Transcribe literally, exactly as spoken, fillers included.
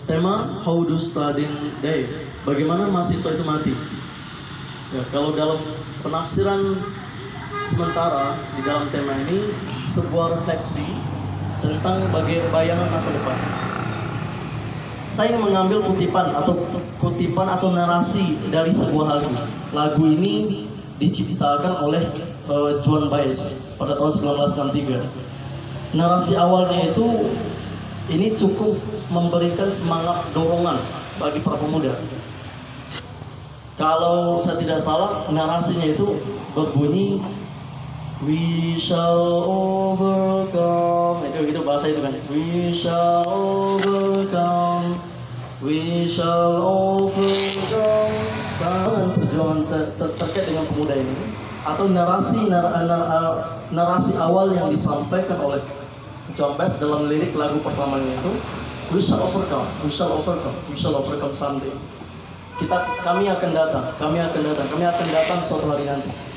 tema How do Student Die, bagaimana mahasiswa itu mati. Ya, kalau dalam penafsiran sementara di dalam tema ini sebuah refleksi tentang bagaimana bayangan masa depan. Saya mengambil kutipan atau kutipan atau narasi dari sebuah lagu. Lagu ini diciptakan oleh uh, Joan Baez pada tahun seribu sembilan ratus enam puluh tiga. Narasi awalnya itu ini cukup memberikan semangat dorongan bagi para pemuda. Kalau saya tidak salah, narasinya itu berbunyi We shall overcome. Itu itu bahasa itu kan. We shall overcome. We shall overcome. Sangat perjuangan ter ter terkait dengan pemuda ini atau narasi nar nar narasi awal yang disampaikan oleh Joan Baez dalam lirik lagu pertamanya itu We shall overcome, we shall overcome, we shall overcome someday. Kita, kami akan datang, kami akan datang, kami akan datang suatu hari nanti.